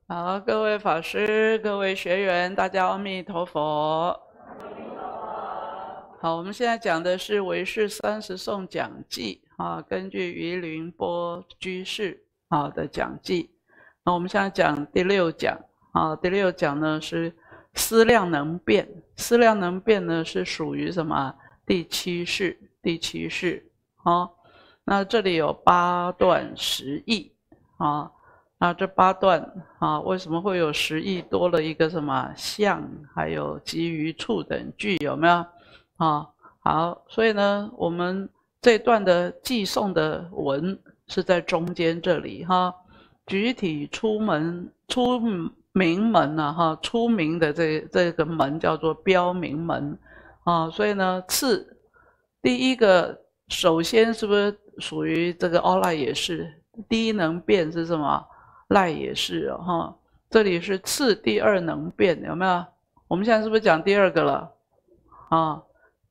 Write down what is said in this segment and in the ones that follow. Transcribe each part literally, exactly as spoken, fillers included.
好，各位法师、各位学员，大家阿弥陀佛。好，我们现在讲的是唯识三十颂讲记啊，根据于凌波居士啊的讲记。那我们现在讲第六讲啊，第六讲呢是思量能变，思量能变呢是属于什么？第七世，第七世啊。那这里有八段十义啊。那这八段啊，为什么会有十义多了一个什么相，还有基于处等句，有没有啊？好，所以呢，我们这段的寄送的文是在中间这里哈。举体出门出名门啊哈，出名的这这个门叫做标明门啊，所以呢，次第一个首先是不是属于这个阿赖耶识？第一能变是什么？赖也是哦，哈，这里是次第二能变，有没有？我们现在是不是讲第二个了？啊，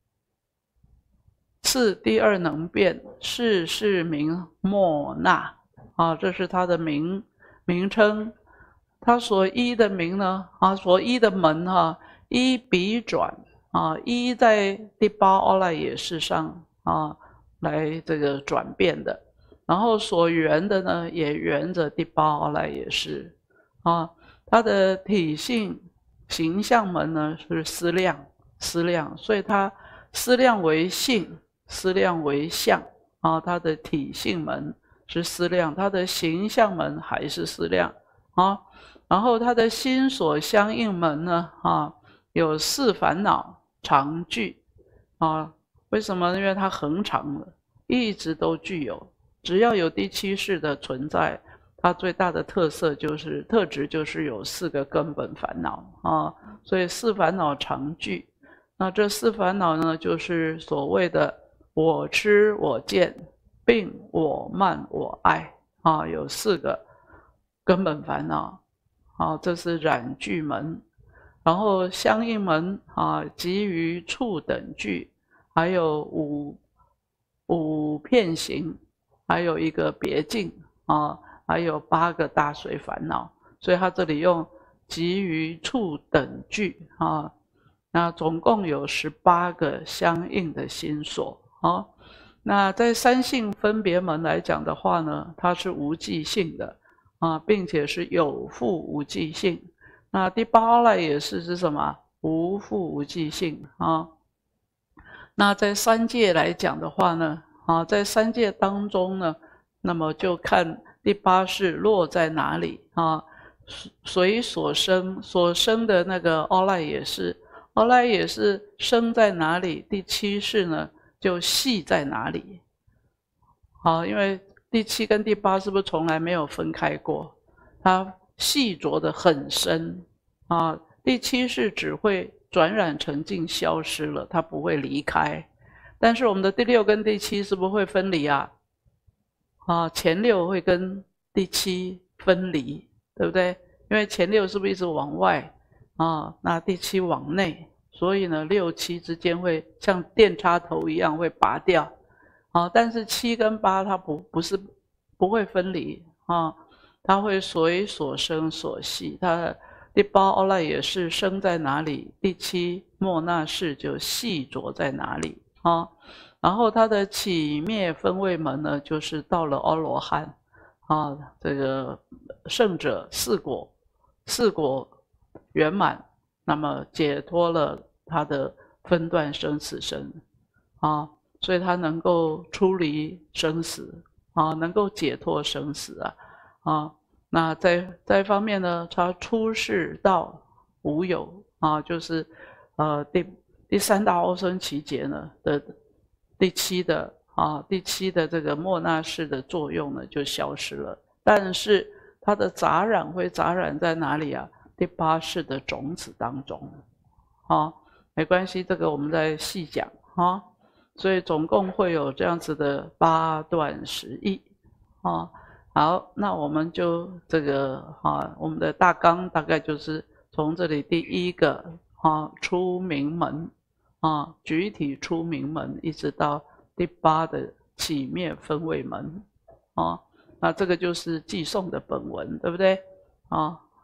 次第二能变，世是名莫那啊，这是它的名名称。它所依的名呢，啊，所依的门哈、啊，依笔转啊，依在第八阿赖耶识上啊来这个转变的。然后所缘的呢，也缘着第八阿赖耶识啊，它的体性形象门呢是思量，思量，所以它思量为性，思量为相啊，它的体性门是思量，它的形象门还是思量啊，然后它的心所相应门呢啊，有四烦恼常具啊，为什么？因为它恒常了，一直都具有。只要有第七世的存在，它最大的特色就是特质就是有四个根本烦恼啊，所以四烦恼常具。那这四烦恼呢，就是所谓的我痴、我见、病、我慢、我爱啊，有四个根本烦恼啊，这是染具门。然后相应门啊，基于处等句，还有五五片行。还有一个别境啊，还有八个大随烦恼，所以他这里用集于处等句啊，那总共有十八个相应的心所啊。那在三性分别门来讲的话呢，它是无记性的啊，并且是有复无记性。那第八赖也是是什么？无复无记性啊。那在三界来讲的话呢？啊，在三界当中呢，那么就看第八世落在哪里啊？随所生所生的那个阿赖耶识，阿赖耶识生在哪里？第七世呢，就系在哪里？好，因为第七跟第八是不是从来没有分开过？它系着的很深啊。第七世只会转染成净消失了，它不会离开。但是我们的第六跟第七是不是会分离啊？啊，前六会跟第七分离，对不对？因为前六是不是一直往外啊？那第七往内，所以呢，六七之间会像电插头一样会拔掉啊。但是七跟八它不不是不会分离啊，它会随所生所系。它第八阿赖耶识生在哪里？第七莫那识就系着在哪里？啊，然后它的起灭分位门呢，就是到了阿罗汉啊，这个圣者四果，四果圆满，那么解脱了他的分段生死生啊，所以他能够出离生死啊，能够解脱生死啊啊。那在在方面呢，他出世道无有啊，就是呃第。第三大阿僧祇劫呢的第七的啊，第七的这个莫那识的作用呢就消失了，但是它的杂染会杂染在哪里啊？第八世的种子当中，啊，没关系，这个我们再细讲啊。所以总共会有这样子的八段十义啊。好，那我们就这个啊，我们的大纲大概就是从这里第一个啊出名门。啊，举体出名门，一直到第八的起灭分位门，啊，那这个就是寄送的本文，对不对？啊，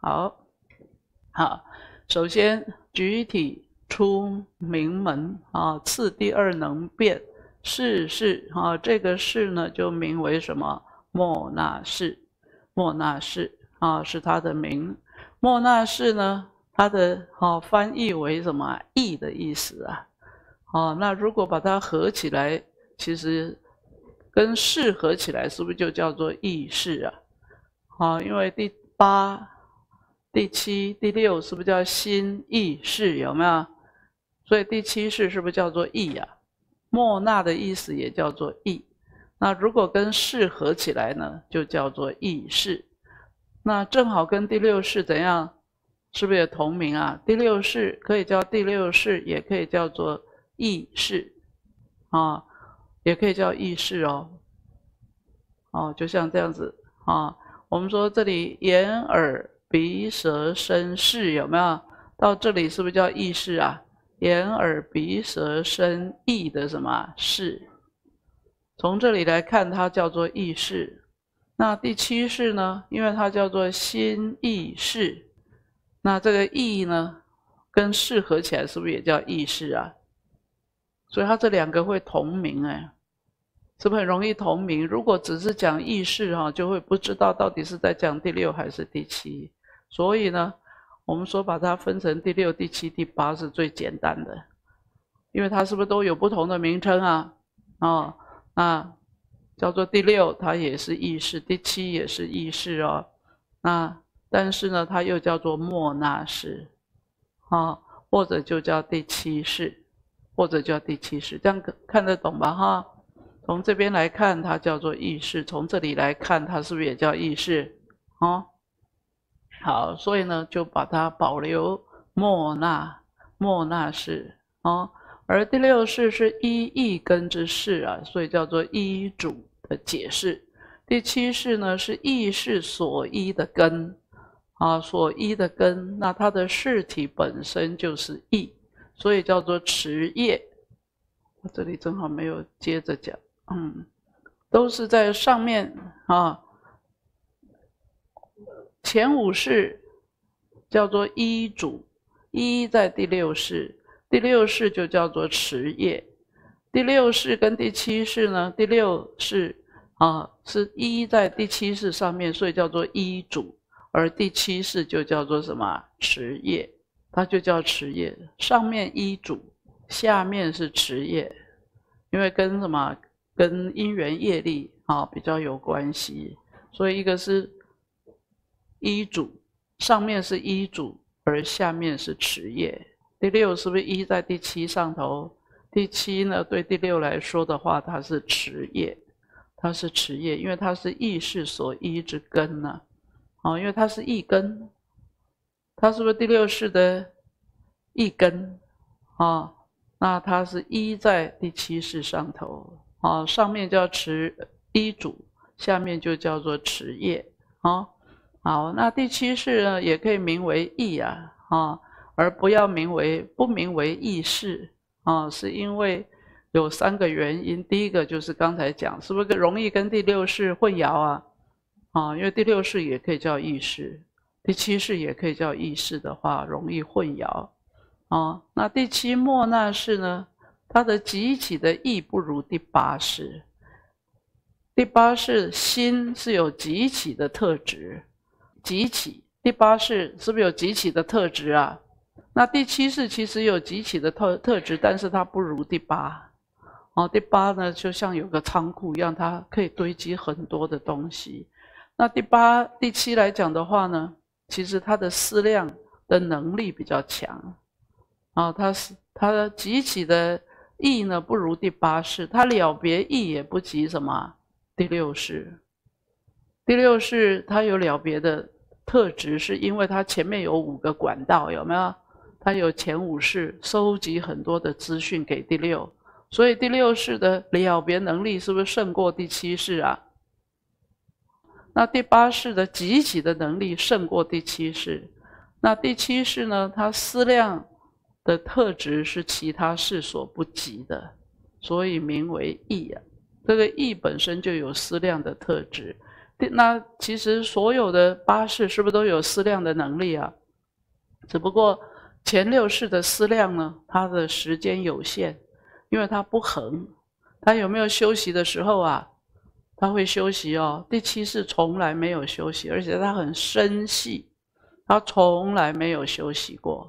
好，好，首先举体出名门啊，次第二能变，是是啊，这个是呢就名为什么？莫那是，莫那是啊，是它的名。莫那是呢，它的啊翻译为什么？义的意思啊。哦，那如果把它合起来，其实跟是合起来，是不是就叫做义事啊？啊，因为第八、第七、第六是不是叫心义事？有没有？所以第七世是不是叫做义啊？莫那的意思也叫做义。那如果跟是合起来呢，就叫做义事。那正好跟第六世怎样？是不是也同名啊？第六世可以叫第六世，也可以叫做义事啊，也可以叫义事哦。哦，就像这样子啊。我们说这里眼耳鼻舌身识有没有？到这里是不是叫义事啊？眼耳鼻舌身意的什么识？从这里来看，它叫做义事。那第七世呢？因为它叫做心意识，那这个意呢，跟识合起来，是不是也叫义事啊？所以它这两个会同名，哎，是不是很容易同名？如果只是讲义事哈，就会不知道到底是在讲第六还是第七。所以呢，我们说把它分成第六、第七、第八是最简单的，因为它是不是都有不同的名称啊？哦，那叫做第六，它也是义事；第七也是义事哦。那但是呢，它又叫做莫那识，啊，或者就叫第七世，或者叫第七世，这样看得懂吧？哈，从这边来看，它叫做义事；从这里来看，它是不是也叫义事？哦，好，所以呢，就把它保留莫那，莫那识哦。而第六世是依义根之事啊，所以叫做依主的解释。第七世呢是义事所依的根啊，所依的根，那它的事体本身就是义，所以叫做持业。我这里正好没有接着讲，嗯，都是在上面啊。前五世叫做依主，依在第六世。第六世就叫做持业，第六世跟第七世呢，第六世啊是依在第七世上面，所以叫做依主，而第七世就叫做什么？持业，它就叫持业。上面依主，下面是持业，因为跟什么？跟因缘业力啊比较有关系，所以一个是依主，上面是依主，而下面是持业。第六是不是依在第七上头？第七呢，对第六来说的话，它是持业，它是持业，因为它是义事所依之根呢、啊。哦，因为它是义根，它是不是第六世的义根？啊，那它是依在第七世上头。啊，上面叫持依主，下面就叫做持业。啊，好，那第七世呢，也可以名为义啊，啊。而不要名为不名为义事啊，是因为有三个原因。第一个就是刚才讲，是不是容易跟第六世混淆啊？啊，因为第六世也可以叫义事，第七世也可以叫义事的话，容易混淆啊。那第七莫那识呢，它的集起的义不如第八识。第八识心是有集起的特质，集起。第八识是不是有集起的特质啊？那第七世其实有集起的特特质，但是它不如第八。哦，第八呢，就像有个仓库一样，它可以堆积很多的东西。那第八、第七来讲的话呢，其实它的思量的能力比较强。啊、哦，它是它集起的义呢不如第八世，它了别义也不及什么第六世。第六世它有了别的特质，是因为它前面有五个管道，有没有？它有前五世收集很多的资讯给第六，所以第六世的了别能力是不是胜过第七世啊？那第八世的集起的能力胜过第七世，那第七世呢？它思量的特质是其他世所不及的，所以名为义啊。这个义本身就有思量的特质， 那其实所有的八识是不是都有思量的能力啊？只不过前六识的思量呢，它的时间有限，因为它不恒。它有没有休息的时候啊？它会休息哦。第七识从来没有休息，而且它很深细，它从来没有休息过。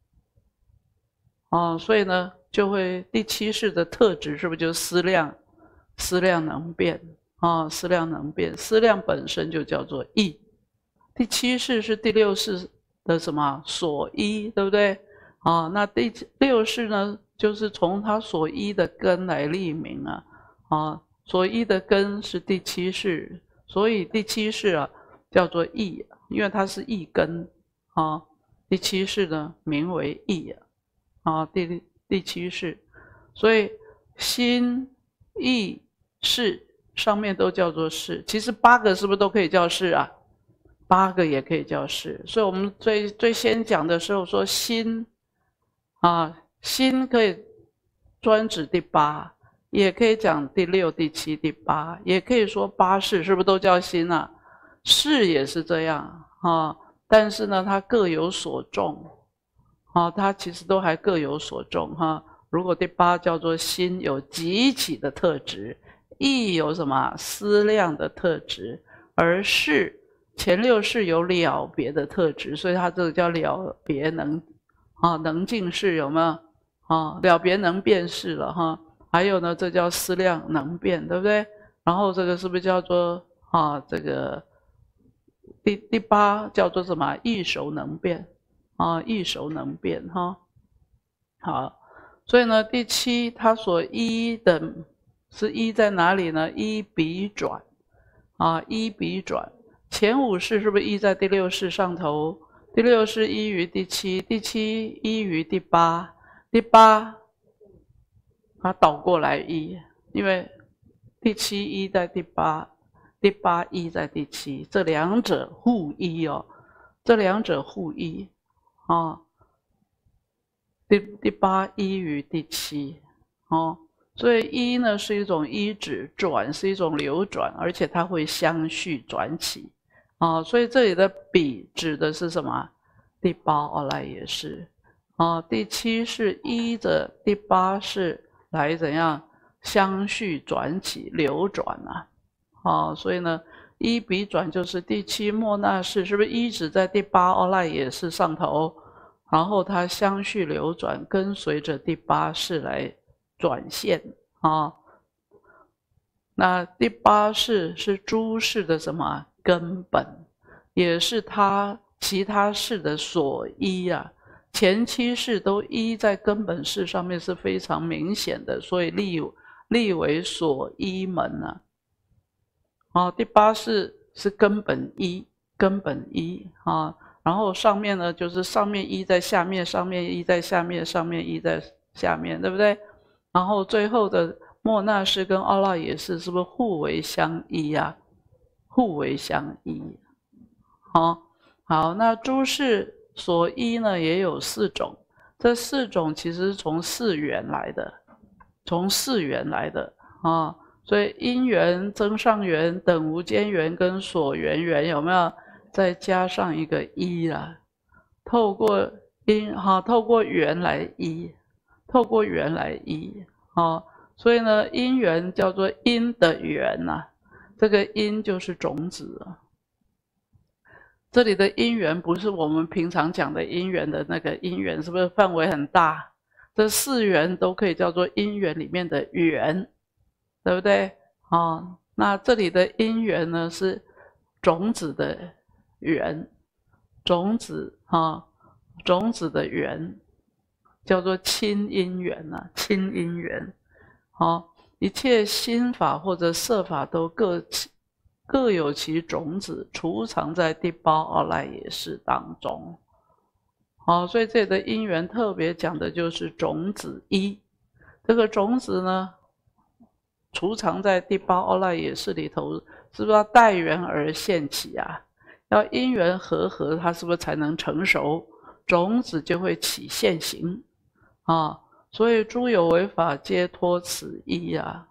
哦，所以呢，就会第七识的特质是不是就思量？思量能变啊、哦，思量能变，思量本身就叫做意。第七识是第六识的什么所依，对不对？啊、哦，那第六识呢，就是从它所依的根来立名啊，啊、哦，所依的根是第七识，所以第七识啊叫做意，因为它是意根啊、哦。第七识呢名为意啊。啊，第第七识，所以心、意、识上面都叫做识。其实八个是不是都可以叫识啊？八个也可以叫识。所以我们最最先讲的时候说心啊，心可以专指第八，也可以讲第六、第七、第八，也可以说八识，是不是都叫心啊？识也是这样啊，但是呢，它各有所重。啊、哦，它其实都还各有所重哈。如果第八叫做心，有极起的特质；意有什么思量的特质，而识前六识有了别的特质，所以它这个叫了别能啊，能尽识有没有啊？了别能辨识了哈。还有呢，这叫思量能辨，对不对？然后这个是不是叫做啊？这个第第八叫做什么？意熟能辨。啊，意熟能辨哈，好，所以呢，第七它所依的是依在哪里呢？依笔转啊，依笔转。前五识是不是依在第六识上头？第六识依于第七，第七依于第八，第八它倒过来依，因为第七依在第八，第八依在第七，这两者互依哦，这两者互依。哦，第第八依于第七，哦，所以依呢是一种依止，转是一种流转，而且它会相续转起，哦，所以这里的比指的是什么？第八哦来也是，哦，第七是依着第八是来怎样相续转起流转啊，哦，所以呢依比转就是第七末那识，是不是依止在第八哦来也是上头？然后它相续流转，跟随着第八识来转现啊。那第八识是诸识的什么根本，也是它其他识的所依啊。前七识都依在根本识上面是非常明显的，所以立立为所依门啊。啊，第八识是根本依，根本依啊。然后上面呢，就是上面依在下面，上面依在下面，上面依在下面，对不对？然后最后的末那识跟阿赖耶识是不是互为相依啊？互为相依。好，好，那诸识所依呢也有四种，这四种其实是从四缘来的，从四缘来的啊。所以因缘、增上缘、等无间缘跟所缘缘有没有？再加上一个依啦，透过因哈，透过缘来依，透过缘来依，哈，所以呢，因缘叫做因的缘呐、啊，这个因就是种子啊。这里的因缘不是我们平常讲的因缘的那个因缘，是不是范围很大？这四缘都可以叫做因缘里面的缘，对不对？哦，那这里的因缘呢是种子的缘，种子啊，种子的缘叫做亲因缘呐、啊，亲因缘。好、哦，一切心法或者色法都各各有其种子，储藏在第八阿赖耶识当中。好、哦，所以这里的因缘特别讲的就是种子一，这个种子呢，储藏在第八阿赖耶识里头，是不是要待缘而现起啊？要因缘和合，它是不是才能成熟？种子就会起现行啊！所以诸有为法皆托此一啊。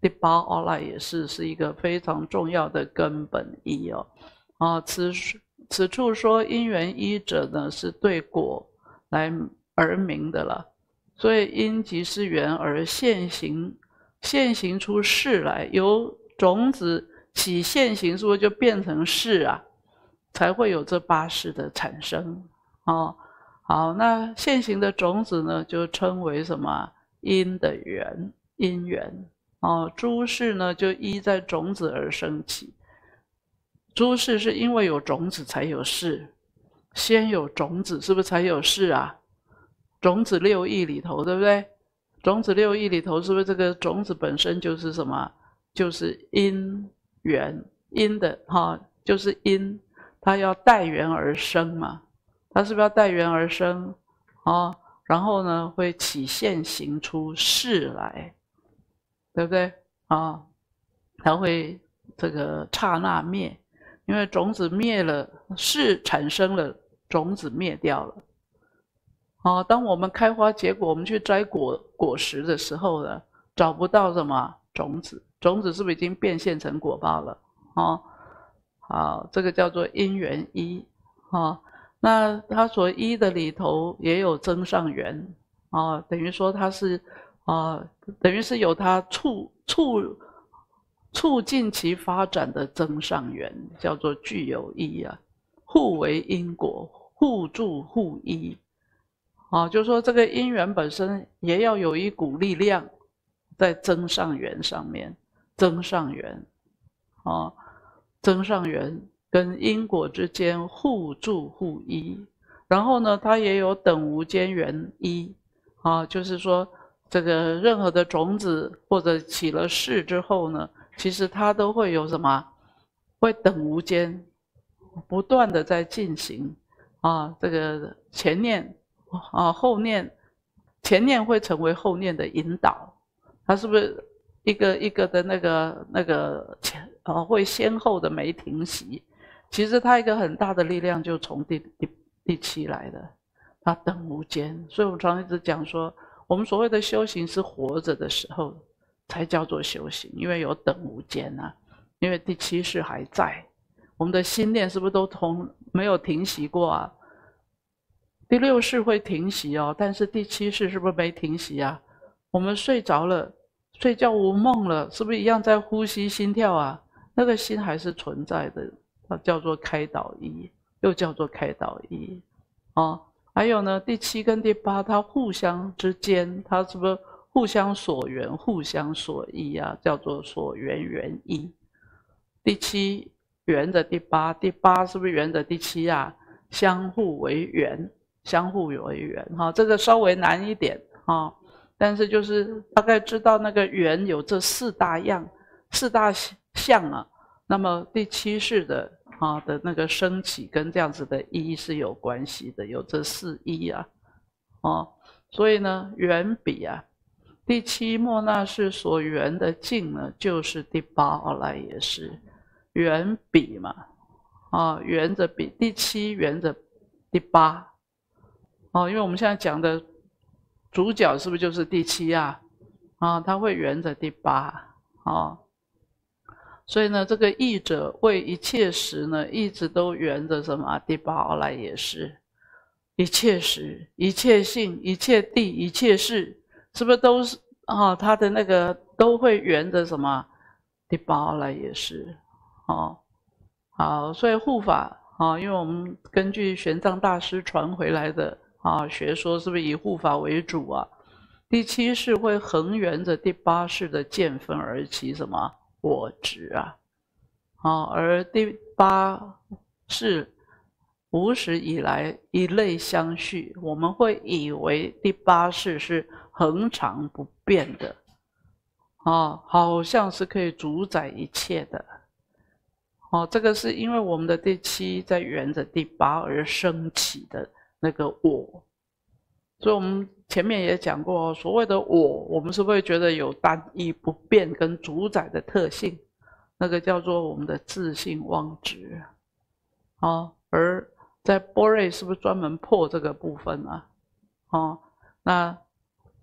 第八阿赖耶识是一个非常重要的根本义哦。啊，此此处说因缘一者呢，是对果来而明的了。所以因即是缘而现行，现行出事来，由种子起现行，是不是就变成事啊？才会有这八事的产生哦。好，那现行的种子呢，就称为什么？因的缘，因缘哦。诸事呢，就依在种子而生起。诸事是因为有种子才有事，先有种子，是不是才有事啊？种子六义里头，对不对？种子六义里头，是不是这个种子本身就是什么？就是因缘，因的哈，就是因，它要带缘而生嘛。它是不是要带缘而生？哦，然后呢，会起现行出事来，对不对？啊，它会这个刹那灭，因为种子灭了，事产生了，种子灭掉了。哦，当我们开花结果，我们去摘果果实的时候呢，找不到什么种子，种子是不是已经变现成果报了？哦，好，这个叫做因缘一。哦，那它所依的里头也有增上缘，哦，等于说它是，啊、呃，等于是有它促促促进其发展的增上缘，叫做具有依啊，互为因果，互助互依。啊，就是说这个因缘本身也要有一股力量在增上缘上面，增上缘，啊，增上缘跟因果之间互助互依，然后呢，它也有等无间缘依，啊，就是说这个任何的种子或者起了事之后呢，其实它都会有什么，会等无间，不断的在进行，啊，这个前念。啊，后念，前念会成为后念的引导，它是不是一个一个的那个那个前啊会先后的没停息？其实它一个很大的力量就从第第第七来的，它等无间。所以我们常一直讲说，我们所谓的修行是活着的时候才叫做修行，因为有等无间啊，因为第七世还在，我们的心念是不是都从没有停息过啊？第六世会停息哦，但是第七世是不是没停息啊？我们睡着了，睡觉无梦了，是不是一样在呼吸心跳啊？那个心还是存在的，它叫做开导一，又叫做开导一哦。还有呢，第七跟第八，它互相之间，它是不是互相所缘、互相所依啊？叫做所缘缘依。第七缘着第八，第八是不是缘着第七啊？相互为缘。相互为缘哈，这个稍微难一点哈，但是就是大概知道那个缘有这四大样、四大相啊。那么第七世的啊的那个升起跟这样子的一是有关系的，有这四一啊，哦，所以呢缘比啊，第七末那识所缘的境呢，就是第八阿赖耶识缘比嘛，啊缘着比，第七缘着第八。哦，因为我们现在讲的主角是不是就是第七啊？啊，它会缘着第八啊，所以呢，这个义者为一切时呢，一直都缘着什么？第八阿赖耶识，一切时、一切性、一切地、一切事，是不是都是啊？它的那个都会缘着什么？第八阿赖耶识，哦，好，所以护法啊，因为我们根据玄奘大师传回来的。啊，学说是不是以护法为主啊？第七世会恒缘着第八世的见分而起什么我执啊？啊，而第八世无始以来一类相续，我们会以为第八世是恒常不变的，啊，好像是可以主宰一切的。哦，这个是因为我们的第七在缘着第八而升起的。那个我，所以我们前面也讲过，所谓的我，我们是不是觉得有单一不变跟主宰的特性？那个叫做我们的自性妄执。哦，而在般若是不是专门破这个部分啊？哦，那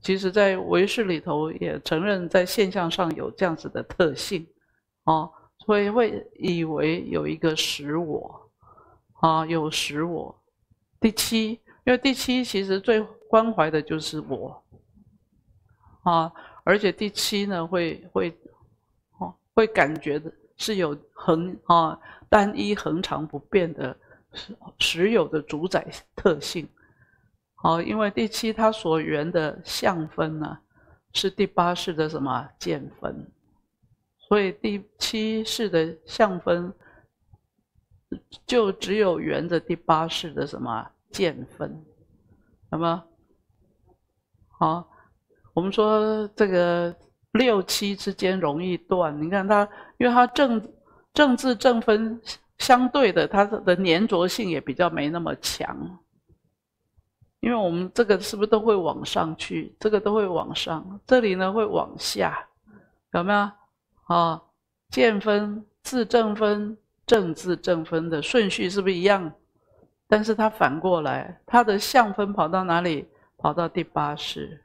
其实在唯识里头也承认在现象上有这样子的特性，哦，所以会以为有一个实我，啊，有实我。第七，因为第七其实最关怀的就是我，啊，而且第七呢会会，哦，会感觉的是有恒啊单一恒常不变的实实有的主宰特性。好，因为第七它所缘的相分呢、啊，是第八识的什么见分，所以第七识的相分就只有缘着第八识的什么见分，那么好，我们说这个六七之间容易断，你看它，因为它正正字正分相对的，它的粘着性也比较没那么强。因为我们这个是不是都会往上去？这个都会往上，这里呢会往下，有没有？啊，见分、字正分、正字正分的顺序是不是一样？但是它反过来，它的相分跑到哪里？跑到第八识。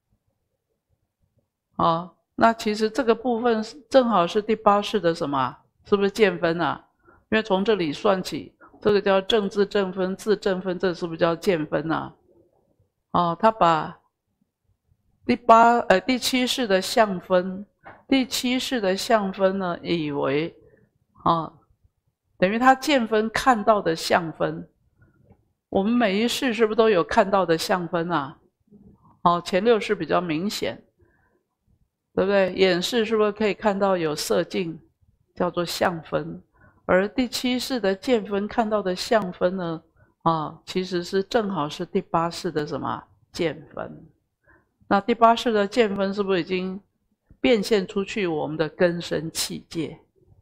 啊，那其实这个部分正好是第八识的什么？是不是见分啊？因为从这里算起，这个叫正字正分、字正分，这是不是叫见分啊？哦，他把第八呃第七识的相分，第七识的相分呢，以为啊、哦，等于他见分看到的相分。我们每一识是不是都有看到的相分啊？哦，前六识比较明显，对不对？眼识是不是可以看到有色境，叫做相分？而第七识的见分看到的相分呢？啊，其实是正好是第八识的什么见分？那第八识的见分是不是已经变现出去我们的根身器界？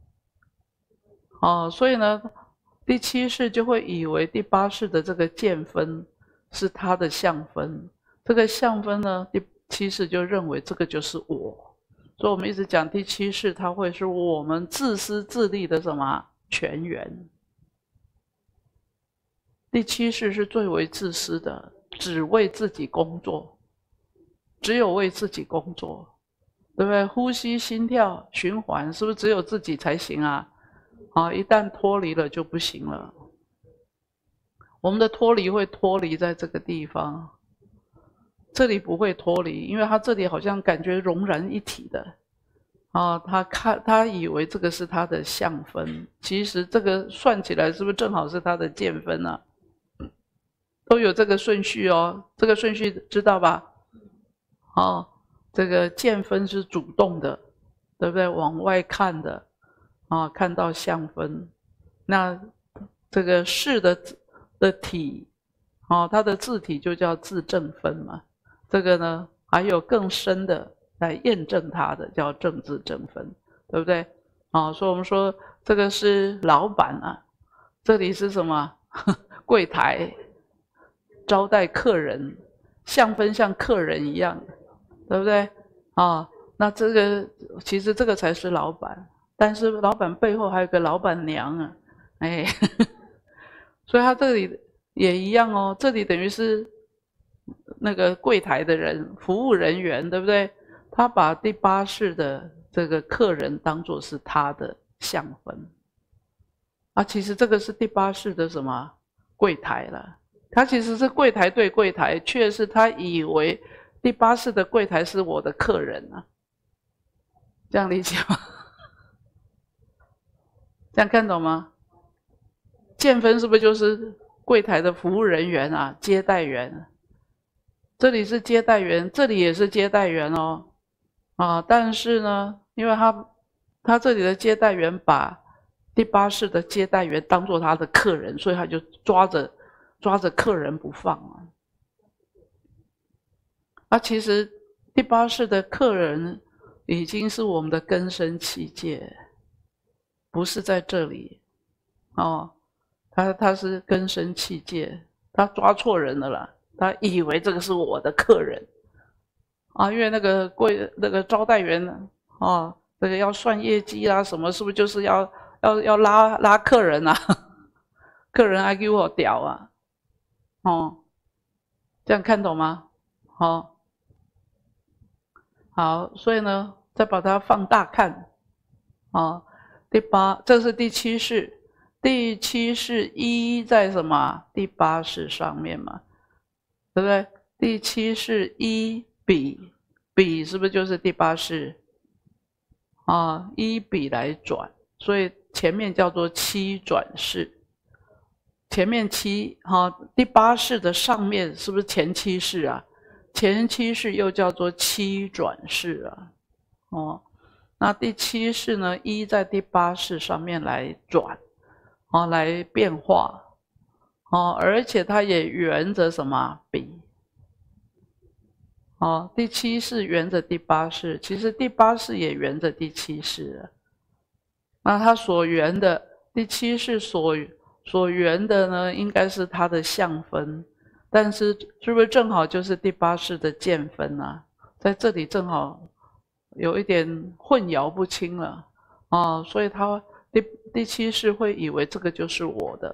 哦，所以呢，第七识就会以为第八识的这个见分是它的相分，这个相分呢，第七识就认为这个就是我，所以我们一直讲第七识，它会是我们自私自利的什么泉源。第七识是最为自私的，只为自己工作，只有为自己工作，对不对？呼吸、心跳、循环，是不是只有自己才行啊？啊，一旦脱离了就不行了。我们的脱离会脱离在这个地方，这里不会脱离，因为他这里好像感觉融然一体的。啊，他看他以为这个是他的相分，其实这个算起来是不是正好是他的见分啊？都有这个顺序哦，这个顺序知道吧？哦，这个见分是主动的，对不对？往外看的，啊，看到相分，那这个识的的体，哦，它的字体就叫字正分嘛。这个呢，还有更深的来验证它的，叫正字正分，对不对？啊，所以我们说这个是老板啊，这里是什么？柜台。招待客人，相分像客人一样，对不对？啊，那这个其实这个才是老板，但是老板背后还有个老板娘啊，哎，所以他这里也一样哦，这里等于是那个柜台的人，服务人员，对不对？他把第八识的这个客人当作是他的相分，啊，其实这个是第八识的什么柜台了。他其实是柜台对柜台，却是他以为第八识的柜台是我的客人啊，这样理解吗？这样看懂吗？见分是不是就是柜台的服务人员啊，接待员？这里是接待员，这里也是接待员哦，啊，但是呢，因为他他这里的接待员把第八识的接待员当作他的客人，所以他就抓着。抓着客人不放啊！啊，其实第八识的客人已经是我们的根身器界，不是在这里哦。他他是根身器界，他抓错人了啦！他以为这个是我的客人啊，因为那个柜那个招待员哦，这个要算业绩啊，什么是不是就是要要要拉拉客人啊？客人还给我屌啊！哦，这样看懂吗？好、哦， 好，所以呢，再把它放大看，啊，第八，这是第七世，第七世一在什么？第八世上面嘛，对不对？第七世一比，比是不是就是第八世？啊，一比来转，所以前面叫做七转世。前面七哈、啊，第八世的上面是不是前七世啊？前七世又叫做七转世啊。哦，那第七世呢，一在第八世上面来转，啊，来变化，哦，而且它也沿着什么比？哦，第七世沿着第八世，其实第八世也沿着第七世了。那它所缘的第七世所所缘的呢，应该是它的相分，但是是不是正好就是第八世的见分啊？在这里正好有一点混淆不清了啊，所以他第第七世会以为这个就是我的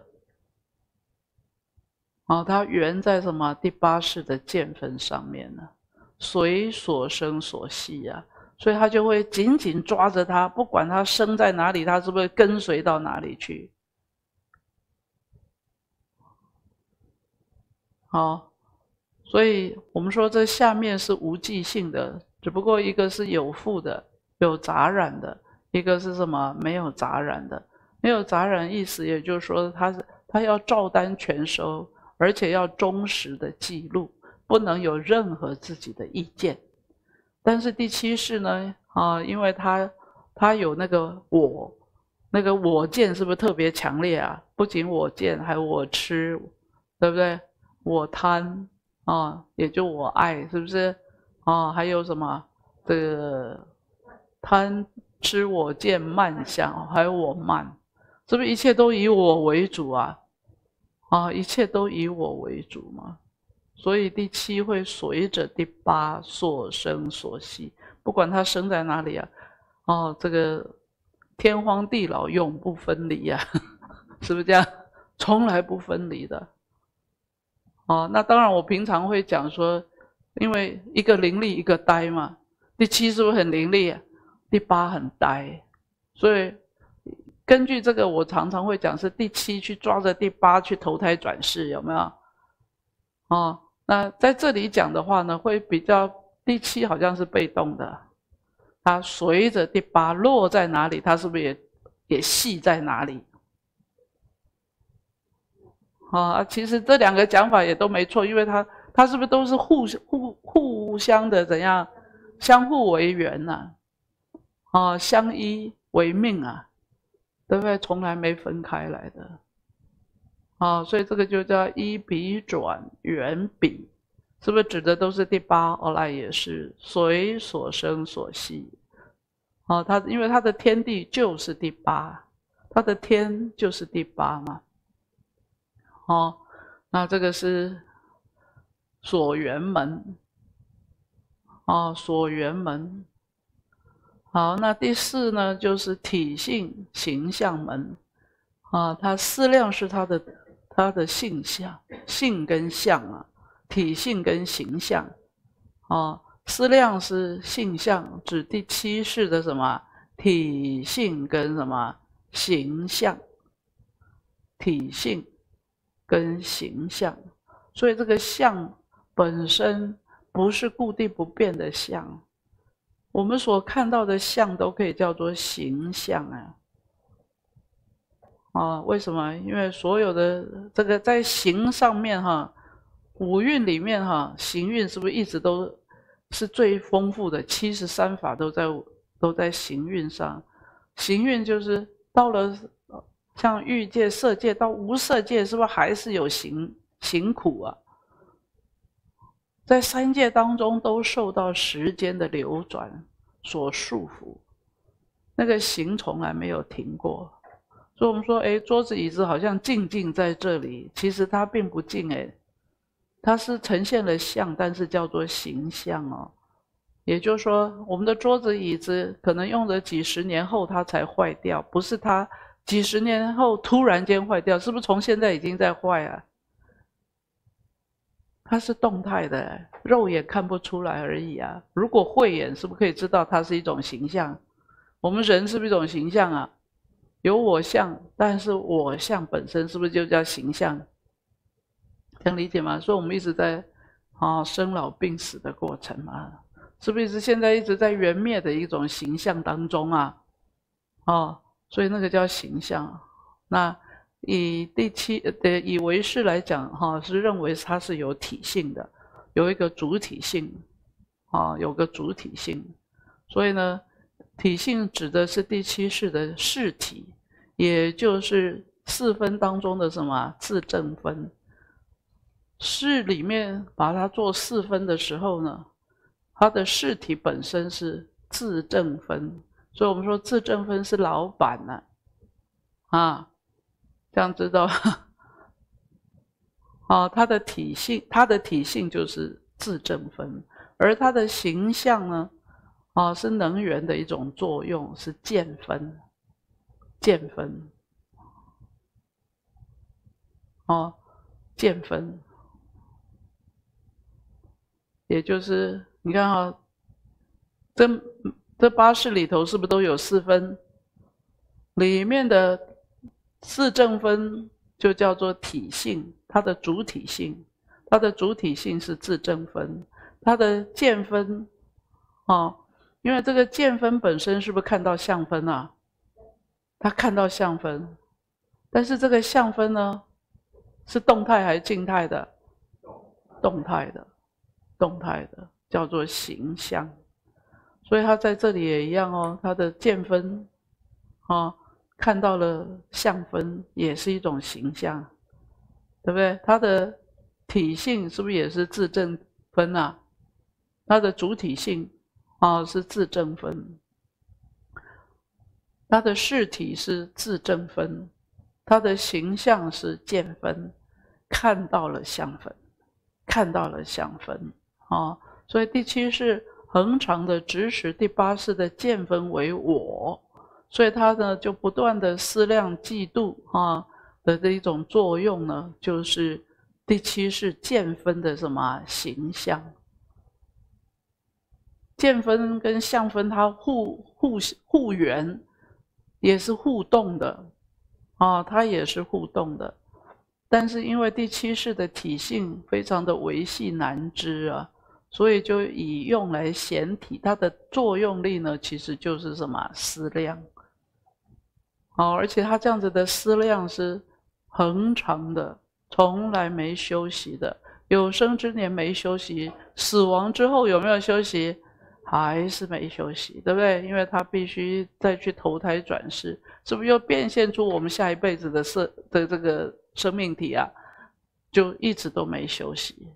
啊，他缘在什么第八世的见分上面呢？随所生所系啊。所以他就会紧紧抓着它，不管它生在哪里，它是不是跟随到哪里去？好，所以我们说这下面是无记性的，只不过一个是有覆的、有杂染的，一个是什么没有杂染的。没有杂染意思，也就是说它是它要照单全收，而且要忠实的记录，不能有任何自己的意见。但是第七世呢，啊，因为他他有那个我，那个我见是不是特别强烈啊？不仅我见，还有我吃，对不对？我贪啊，也就我爱，是不是？啊，还有什么这个贪吃我见慢想，还有我慢，是不是一切都以我为主啊？啊，一切都以我为主嘛。所以第七会随着第八所生所系，不管它生在哪里啊，哦，这个天荒地老永不分离呀、啊，是不是这样？从来不分离的。哦，那当然我平常会讲说，因为一个灵力一个呆嘛，第七是不是很灵力啊？第八很呆，所以根据这个，我常常会讲是第七去抓着第八去投胎转世，有没有？哦。那在这里讲的话呢，会比较第七好像是被动的，它随着第八落在哪里，它是不是也也系在哪里？啊，其实这两个讲法也都没错，因为它它是不是都是互互互相的怎样，相互为缘呐、啊？啊，相依为命啊，对不对？从来没分开来的。啊、哦，所以这个就叫依彼转缘彼，是不是指的都是第八？哦，那也是随所生所系。哦，它因为它的天地就是第八，它的天就是第八嘛。哦，那这个是所缘门。哦，所缘门。好，那第四呢，就是体性形象门。啊，它思量是它的。它的性相，性跟相啊，体性跟形象，啊，思量是性相，指第七世的什么体性跟什么形象，体性跟形象，所以这个相本身不是固定不变的相，我们所看到的相都可以叫做形象啊。啊，为什么？因为所有的这个在行上面哈，五蕴里面哈，行蕴是不是一直都是最丰富的？七十三法都在都在行蕴上，行蕴就是到了像欲界、色界到无色界，是不是还是有行行苦啊？在三界当中都受到时间的流转所束缚，那个行从来没有停过。所以我们说，哎，桌子椅子好像静静在这里，其实它并不静，哎，它是呈现了相，但是叫做形象哦。也就是说，我们的桌子椅子可能用了几十年后它才坏掉，不是它几十年后突然间坏掉，是不是从现在已经在坏啊？ 它是动态的，肉眼看不出来而已啊。如果慧眼，是不是可以知道它是一种形象？我们人是不是一种形象啊？有我相，但是我相本身是不是就叫形象？这样理解吗？所以我们一直在啊生老病死的过程嘛，是不是现在一直在缘灭的一种形象当中啊？哦，所以那个叫形象。那以第七呃以唯识来讲，哈，是认为它是有体性的，有一个主体性，啊，有个主体性。所以呢，体性指的是第七识的识体，也就是四分当中的什么自证分。识里面把它做四分的时候呢，它的识体本身是自证分。所以我们说自证分是老板呢、啊，啊，这样知道？啊，它的体性，它的体性就是自证分，而它的形象呢，啊，是能源的一种作用，是见分，见分，哦，见分，也就是你看啊，这这八识里头是不是都有四分？里面的四正分就叫做体性，它的主体性，它的主体性是自正分，它的见分，哦，因为这个见分本身是不是看到相分啊？它看到相分，但是这个相分呢，是动态还是静态的？动态的，动态的叫做形象。所以它在这里也一样哦，它的见分，哦，看到了相分也是一种形象，对不对？它的体性是不是也是自证分啊？它的主体性啊、哦、是自证分，它的识体是自证分，它的形象是见分，看到了相分，看到了相分啊、哦，所以第七是恒常的指使第八识的见分为我。所以它呢就不断的思量嫉妒啊的这一种作用呢，就是第七是见分的什么形象？见分跟相分它互互互缘，也是互动的啊，它也是互动的。但是因为第七识的体性非常的维系难知啊，所以就以用来显体，它的作用力呢，其实就是什么思量。哦，而且他这样子的思量是恒长的，从来没休息的。有生之年没休息，死亡之后有没有休息？还是没休息，对不对？因为他必须再去投胎转世，是不是又变现出我们下一辈子的色的这个生命体啊？就一直都没休息。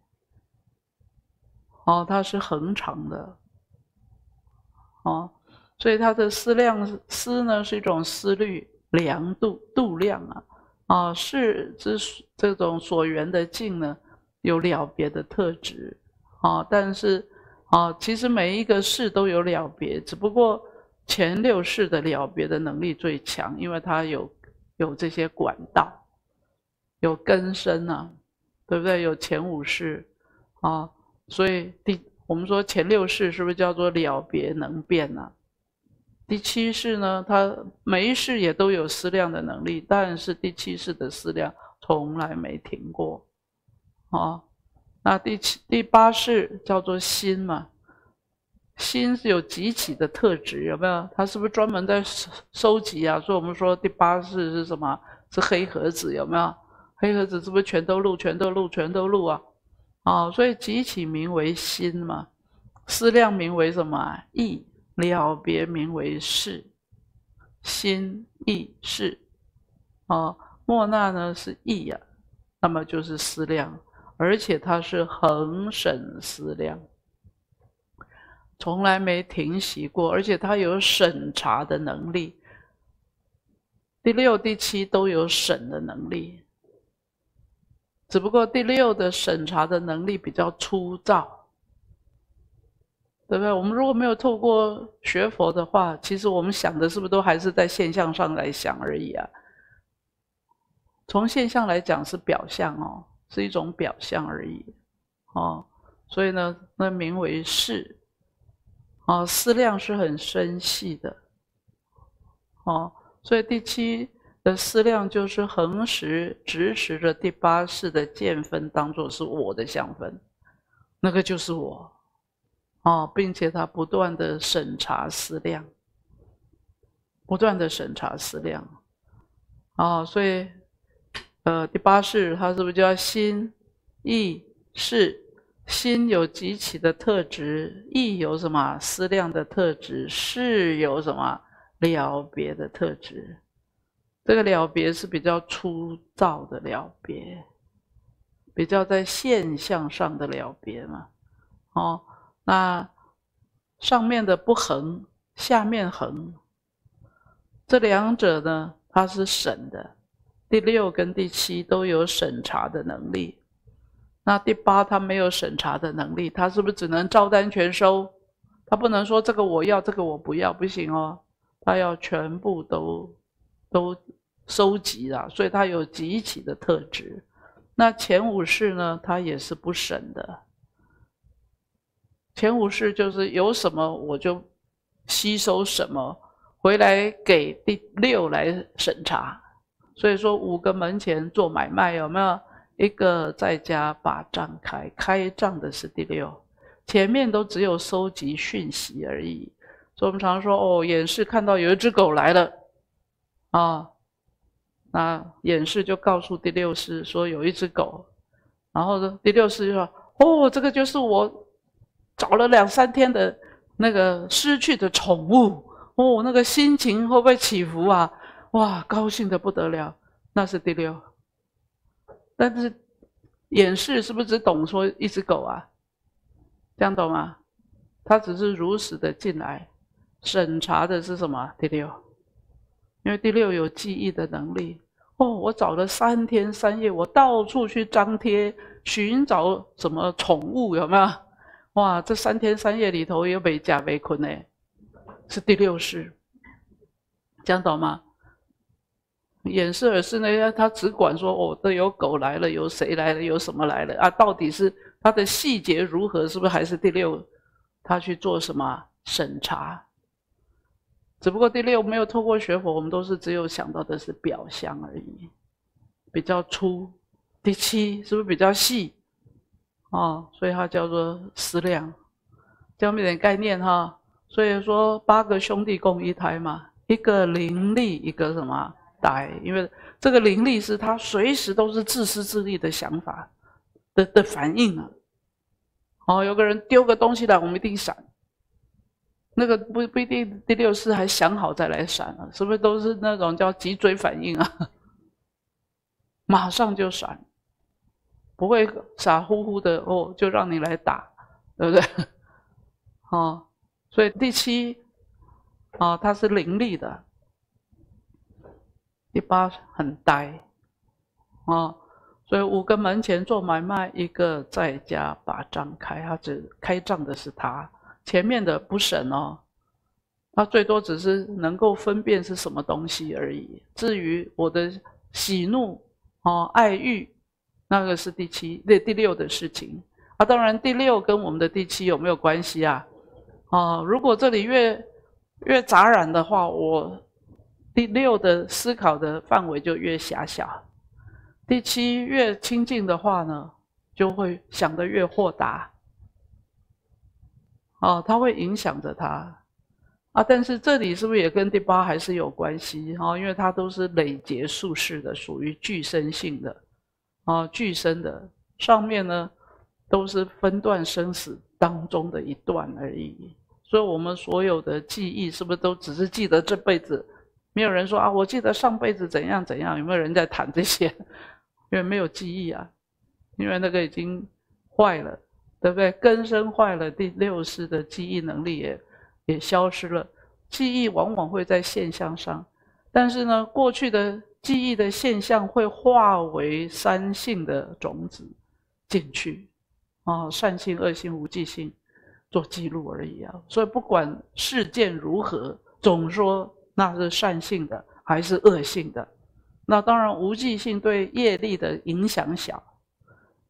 哦，它是恒长的。哦。所以它的思量思呢是一种思虑量度度量啊啊识之这种所缘的境呢有了别的特质啊，但是啊其实每一个识都有了别，只不过前六识的了别的能力最强，因为它有有这些管道，有根深啊，对不对？有前五识啊，所以第我们说前六识是不是叫做了别能变啊？第七识呢，它每一识也都有思量的能力，但是第七识的思量从来没停过，哦，那第七、第八识叫做心嘛，心是有集起的特质，有没有？它是不是专门在收集啊？所以我们说第八识是什么？是黑盒子，有没有？黑盒子是不是全都录、全都录、全都录啊？哦，所以集起名为心嘛，思量名为什么？意。了别名为识，心意识，哦，莫那呢是意呀、啊，那么就是思量，而且它是恒审思量，从来没停息过，而且它有审查的能力。第六、第七都有审的能力，只不过第六的审查的能力比较粗糙。对不对？我们如果没有透过学佛的话，其实我们想的是不是都还是在现象上来想而已啊？从现象来讲是表象哦，是一种表象而已哦，所以呢，那名为识。哦，思量是很深细的。哦，所以第七的思量就是恒时执持着第八识的见分，当作是我的相分，那个就是我。哦，并且他不断的审查思量，不断的审查思量。哦，所以呃，第八识它是不是叫心、意、识？心有极其的特质，意有什么思量的特质，识有什么了别的特质。这个了别是比较粗糙的了别，比较在现象上的了别嘛。哦，那上面的不恒，下面恒，这两者呢，它是审的。第六跟第七都有审查的能力。那第八他没有审查的能力，他是不是只能照单全收？他不能说这个我要，这个我不要，不行哦。他要全部都都收集了，所以他有极其的特质。那前五识呢，他也是不审的。前五识就是有什么我就吸收什么，回来给第六来审查。所以说五个门前做买卖，有没有？一个在家把账开，开账的是第六，前面都只有收集讯息而已。所以我们常说，哦，演示看到有一只狗来了，啊，那演示就告诉第六识说有一只狗，然后呢，第六识就说，哦，这个就是我找了两三天的那个失去的宠物，哦，那个心情会不会起伏啊？哇，高兴得不得了，那是第六。但是演示是不是只懂说一只狗啊？这样懂吗？他只是如实的进来，审查的是什么？第六，因为第六有记忆的能力。哦，我找了三天三夜，我到处去张贴寻找什么宠物，有没有？哇，这三天三夜里头有没假没困呢？是第六识，这样懂吗？演示尔是呢，他只管说哦，这有狗来了，有谁来了，有什么来了啊？到底是它的细节如何？是不是还是第六？他去做什么审查？只不过第六没有透过学佛，我们都是只有想到的是表象而已，比较粗。第七是不是比较细？哦，所以它叫做思量，这样一点概念哈。所以说八个兄弟共一胎嘛，一个灵力，一个什么？呆，因为这个灵力是他随时都是自私自利的想法的的反应啊。哦，有个人丢个东西来，我们一定闪。那个不不一定第六识还想好再来闪啊，是不是都是那种叫脊椎反应啊？马上就闪，不会傻乎乎的哦，就让你来打，对不对？哦，所以第七啊，它是灵力的。第八很呆，哦，所以五个门前做买卖，一个在家把账开，他只开账的是他，前面的不审哦，他最多只是能够分辨是什么东西而已。至于我的喜怒哦、爱欲，那个是第七、第第六的事情啊。当然，第六跟我们的第七有没有关系啊？哦，如果这里越越杂染的话，我第六的思考的范围就越狭小，第七越清净的话呢，就会想得越豁达。哦，它会影响着它啊。但是这里是不是也跟第八还是有关系？哦，因为它都是累劫数世的，属于具生性的，啊，具生的上面呢都是分段生死当中的一段而已。所以我们所有的记忆是不是都只是记得这辈子？没有人说啊，我记得上辈子怎样怎样，有没有人在谈这些？因为没有记忆啊，因为那个已经坏了，对不对？根生坏了，第六识的记忆能力也也消失了。记忆往往会在现象上，但是呢，过去的记忆的现象会化为三性的种子进去，啊，善性、恶性、无记性做记录而已啊。所以不管事件如何，总说那是善性的还是恶性的。那当然无记性对业力的影响小，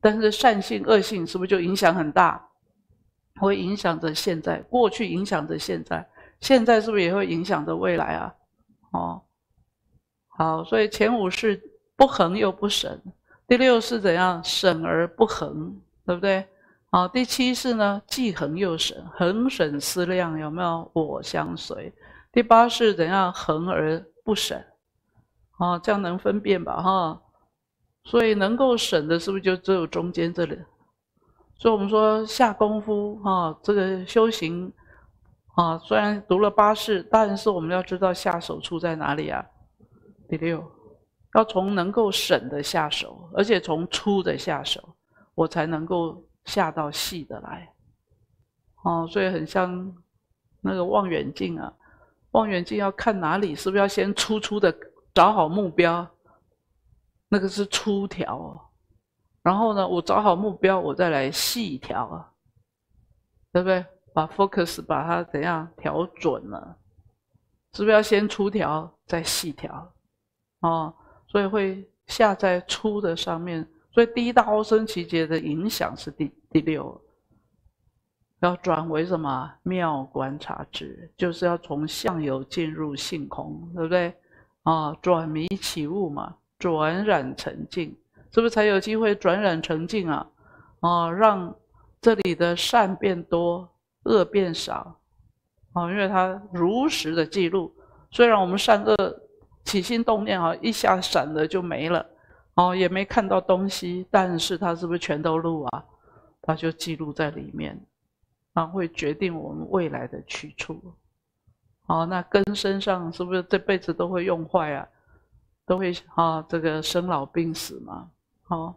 但是善性、恶性是不是就影响很大？会影响着现在，过去影响着现在，现在是不是也会影响着未来啊？哦，好，所以前五是不恒又不省，第六是怎样？省而不恒，对不对？好，第七是呢，既恒又省，恒省思量，有没有？我相随。第八是怎样？恒而不省。哦，这样能分辨吧？哈，所以能够省的，是不是就只有中间这里？所以我们说下功夫哈，这个修行啊，虽然读了八识，但是我们要知道下手处在哪里啊？第六，要从能够省的下手，而且从粗的下手，我才能够下到细的来。哦，所以很像那个望远镜啊，望远镜要看哪里，是不是要先粗粗的找好目标？那个是粗条哦。然后呢，我找好目标，我再来细调啊，对不对？把 focus 把它怎样调准了？是不是要先粗调再细调？哦，所以会下在粗的上面。所以第一大阿僧祇劫的影响是第第六，要转为什么？妙观察智，就是要从相有进入性空，对不对？啊，转迷起悟嘛，转染成净。是不是才有机会转染成净啊？哦，让这里的善变多，恶变少。哦，因为它如实的记录，虽然我们善恶起心动念啊，一下闪了就没了，哦，也没看到东西，但是它是不是全都录啊？它就记录在里面，然后会决定我们未来的去处。哦，那根身上是不是这辈子都会用坏啊？都会啊，这个生老病死嘛。好，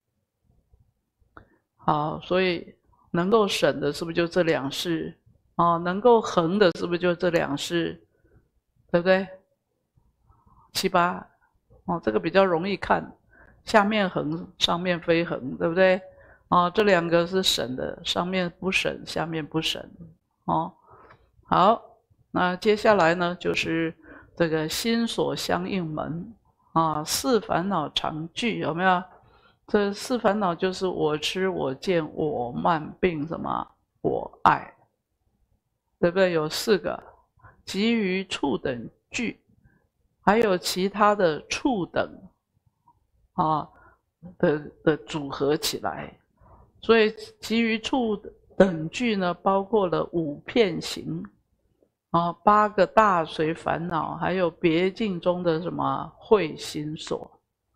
好，所以能够省的是不是就这两世？哦，能够恒的是不是就这两世？对不对？七八，哦，这个比较容易看，下面恒，上面非恒，对不对？哦，这两个是省的，上面不省，下面不省。哦，好，那接下来呢，就是这个心所相应门啊，四烦恼常聚，有没有？这四烦恼就是我痴、我见、我慢，并什么？我爱，对不对？有四个，基于处等聚，还有其他的处等啊的的组合起来，所以基于处等聚呢，包括了五片行啊，八个大随烦恼，还有别境中的什么慧心所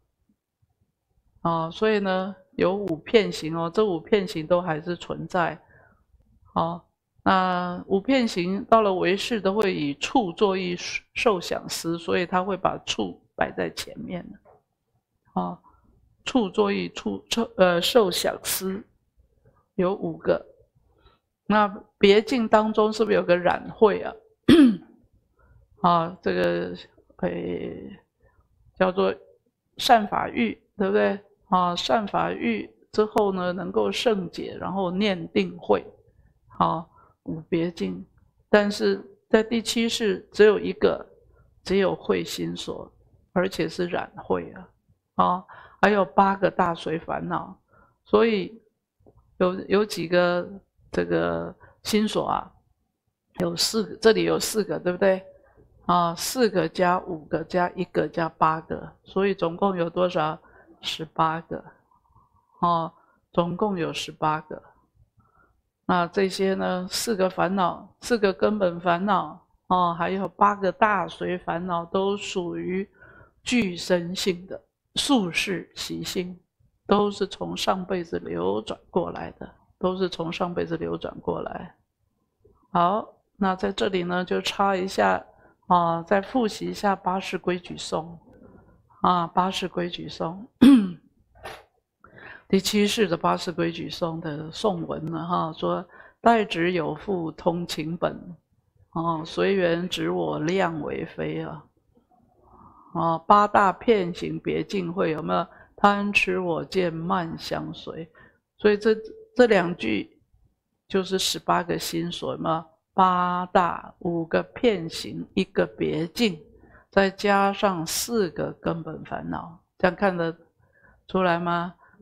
啊，所以呢。有五片行哦，这五片行都还是存在。好，那五片行到了唯识都会以处作意受想思，所以他会把处摆在前面的。啊，处作意处呃受想思有五个。那别境当中是不是有个染慧啊？啊，这个诶叫做善法欲，对不对？啊，善法欲之后呢，能够胜解，然后念定慧，好，五别境。但是在第七世只有一个，只有慧心所，而且是染慧啊，啊，还有八个大随烦恼，所以有有几个这个心所啊，有四个，这里有四个，对不对？啊，四个加五个加一个加八个，所以总共有多少？十八个，哦，总共有十八个。那这些呢？四个烦恼，四个根本烦恼，哦，还有八个大随烦恼，都属于具生性的宿世习性，都是从上辈子流转过来的，都是从上辈子流转过来。好，那在这里呢，就插一下啊，再复习一下八识规矩颂。啊，八识规矩颂，第七世的八识规矩颂的颂文呢，哈，说代指有父通情本，哦，随缘指我量为非啊，啊，八大片行别境会有没有？贪痴我见慢相随，所以这这两句就是十八个心所嘛，八大五个片行，一个别境。再加上四个根本烦恼，这样看得出来吗？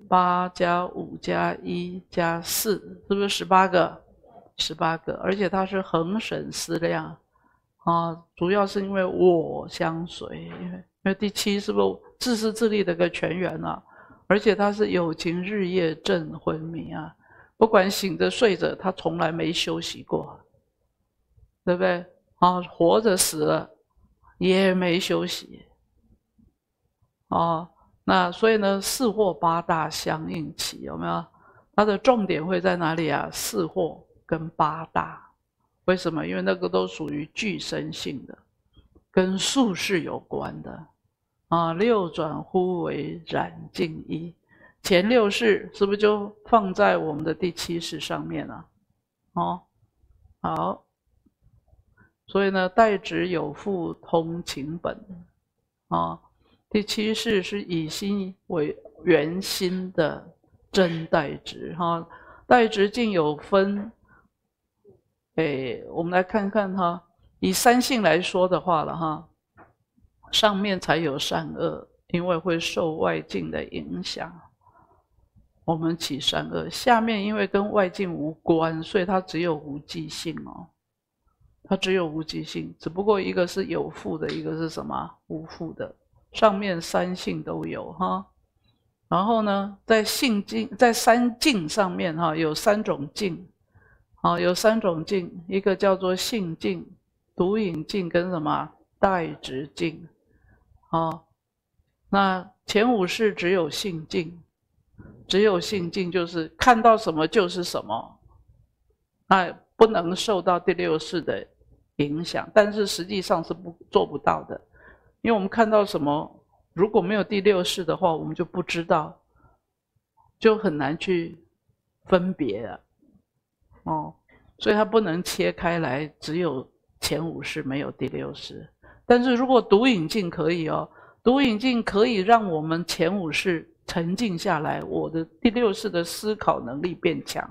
八加五加一加四，是不是十八个？十八个，而且它是恒审思量啊，主要是因为我相随，因为因为第七是不是自私自利的一个泉源啊？而且它是有情日夜正昏迷啊，不管醒着睡着，他从来没休息过，对不对？啊，活着死了也没休息，哦。那所以呢，四惑八大相应起，有没有？它的重点会在哪里啊？四惑跟八大，为什么？因为那个都属于具身性的，跟宿世有关的啊。六转忽为染净一，前六世是不是就放在我们的第七世上面了？哦，好，所以呢，代指有复通情本啊。第七世是以心为圆心的真代指哈，代指竟有分，诶，我们来看看哈，以三性来说的话了哈，上面才有善恶，因为会受外境的影响，我们起善恶；下面因为跟外境无关，所以它只有无记性哦，它只有无记性，只不过一个是有复的，一个是什么无复的。上面三性都有哈，然后呢，在性境，在三境上面哈，有三种境，啊，有三种境，一个叫做性境、独影境跟什么代执境，啊，那前五世只有性境，只有性境就是看到什么就是什么，那不能受到第六世的影响，但是实际上是不做不到的。因为我们看到什么，如果没有第六世的话，我们就不知道，就很难去分别了，哦，所以它不能切开来，只有前五世没有第六世。但是如果独影境可以哦，独影境可以让我们前五世沉静下来，我的第六世的思考能力变强。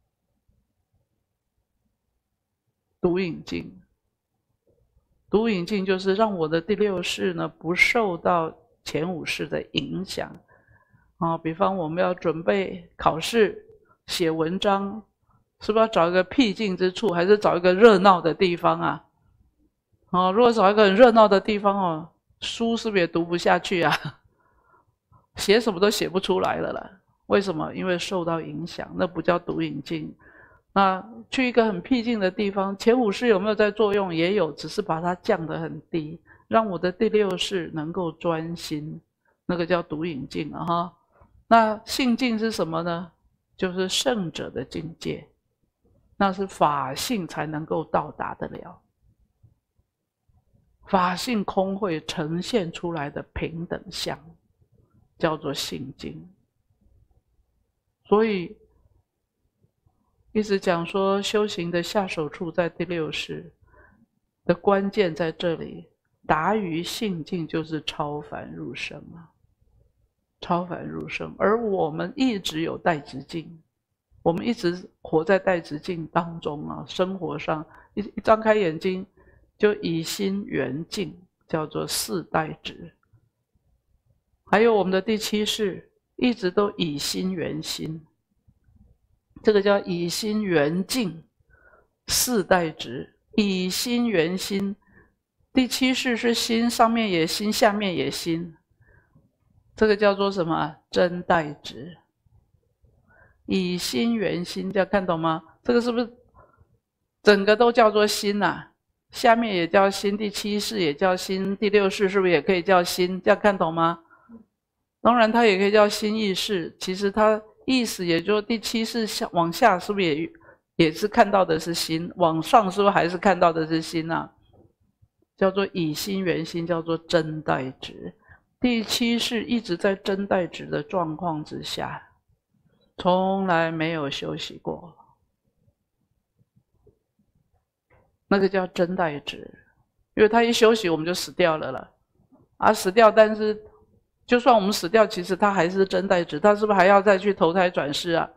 独影境。独影境就是让我的第六世呢不受到前五世的影响啊。比方我们要准备考试、写文章，是不是要找一个僻静之处，还是找一个热闹的地方啊？哦，如果找一个很热闹的地方哦，书是不是也读不下去啊？写什么都写不出来了啦。为什么？因为受到影响，那不叫独影境。那去一个很僻静的地方，前五世有没有在作用？也有，只是把它降得很低，让我的第六世能够专心，那个叫独影境啊哈。那性境是什么呢？就是圣者的境界，那是法性才能够到达得了。法性空会呈现出来的平等相，叫做性境。所以一直讲说修行的下手处在第六世的关键在这里，达于性境就是超凡入圣啊，超凡入圣。而我们一直有代执境，我们一直活在代执境当中啊，生活上一一张开眼睛就以心圆境，叫做四代执。还有我们的第七世一直都以心圆心，这个叫以心圆境，四代执，以心圆心。第七世是心，上面也心，下面也心，这个叫做什么？真代执。以心圆心，这样看懂吗？这个是不是整个都叫做心啊？下面也叫心，第七世也叫心，第六世是不是也可以叫心？这样看懂吗？当然它也可以叫心意识，其实它意思也就是第七世下往下是不是也也是看到的是心，往上是不是还是看到的是心啊？叫做以心圆心，叫做真代执。第七世一直在真代执的状况之下，从来没有休息过，那个叫真代执。因为他一休息我们就死掉了了，啊死掉，但是就算我们死掉，其实他还是真代执，他是不是还要再去投胎转世啊？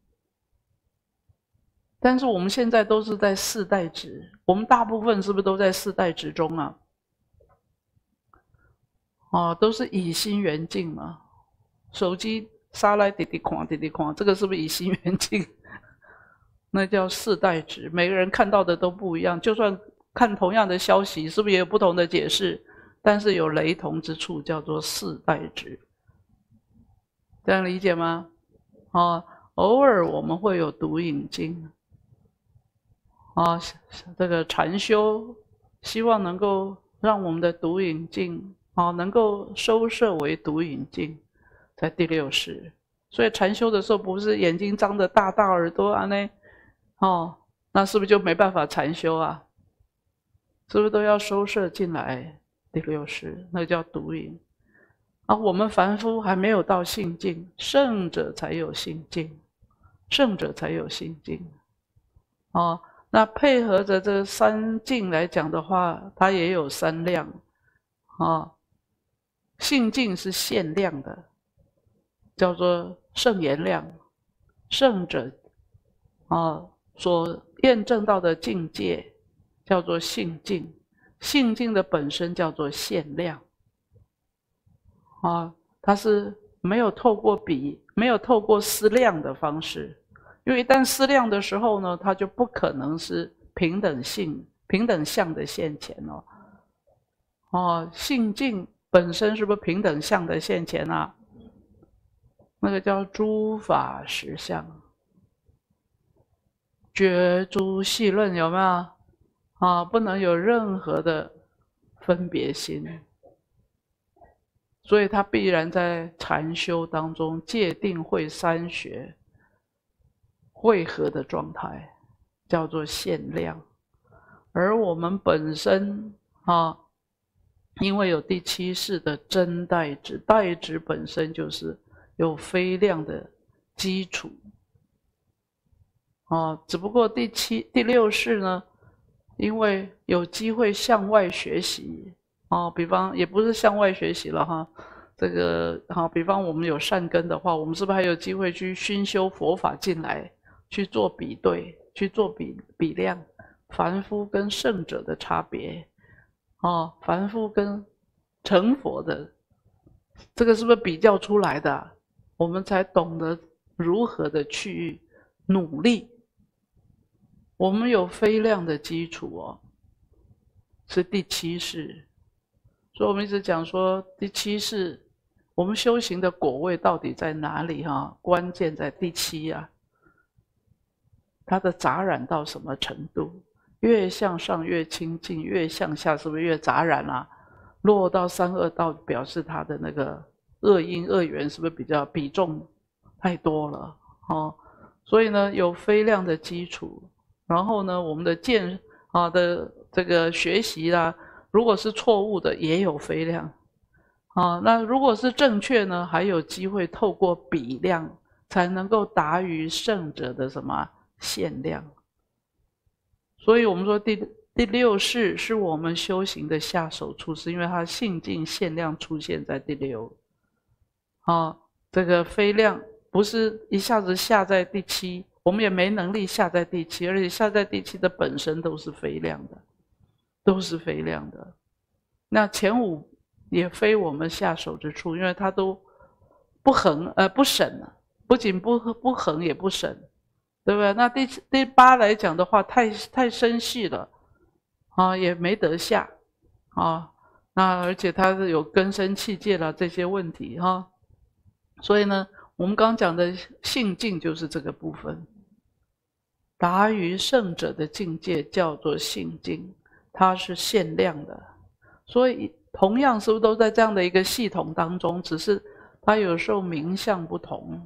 但是我们现在都是在四代执，我们大部分是不是都在四代执中啊？哦，都是以心圆境嘛。手机沙来滴滴狂滴滴狂，这个是不是以心缘境？那叫四代值，每个人看到的都不一样，就算看同样的消息，是不是也有不同的解释？但是有雷同之处，叫做四代值。这样理解吗？啊，偶尔我们会有读引经，啊，这个禅修，希望能够让我们的读引境，啊，能够收摄为读引境，在第六识。所以禅修的时候，不是眼睛张得大大，耳朵啊那，哦，那是不是就没办法禅修啊？是不是都要收摄进来第六识？那叫读引。啊，我们凡夫还没有到性境，圣者才有性境，圣者才有性境。哦，那配合着这三境来讲的话，它也有三量。啊，性境是限量的，叫做圣言量。圣者啊所验证到的境界叫做性境，性境的本身叫做限量。啊，它是没有透过比，没有透过思量的方式，因为一旦思量的时候呢，它就不可能是平等性、平等相的现前哦。哦，性境本身是不是平等相的现前啊？那个叫诸法实相，绝诸细论，有没有？啊，不能有任何的分别心。所以它必然在禅修当中界定慧三学汇合的状态，叫做限量。而我们本身啊，因为有第七识的真代值，代值本身就是有非量的基础啊，只不过第七、第六识呢，因为有机会向外学习。哦，比方也不是向外学习了哈，这个好，比方我们有善根的话，我们是不是还有机会去熏修佛法进来，去做比对，去做比比量，凡夫跟圣者的差别，哦，凡夫跟成佛的，这个是不是比较出来的？我们才懂得如何的去努力。我们有非量的基础哦，是第七识。所以我们一直讲说，第七识我们修行的果位到底在哪里哈？关键在第七啊，它的杂染到什么程度？越向上越清净，越向下是不是越杂染啊？落到三恶道，表示它的那个恶因恶缘是不是比较比重太多了？哦，所以呢，有非量的基础，然后呢，我们的见啊的这个学习啦。如果是错误的，也有非量，啊，那如果是正确呢，还有机会透过比量，才能够达于圣者的什么限量。所以我们说第第六识是我们修行的下手处，是因为它性境限量出现在第六，啊，这个非量不是一下子下在第七，我们也没能力下在第七，而且下在第七的本身都是非量的。都是非量的，那前五也非我们下手之处，因为它都不恒呃不审了，不仅不不恒也不审，对不对？那第第八来讲的话，太太深细了啊，也没得下啊，那而且它是有根深器界了这些问题哈、啊，所以呢，我们刚讲的性境就是这个部分，达于圣者的境界叫做性境。它是限量的，所以同样是不是都在这样的一个系统当中，只是它有时候名相不同。